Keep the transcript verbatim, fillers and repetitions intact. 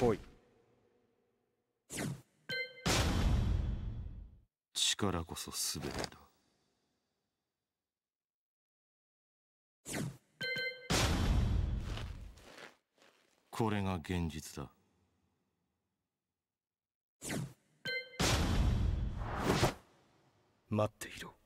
来い。 力こそ全てだ。これが現実だ。 待っていろ。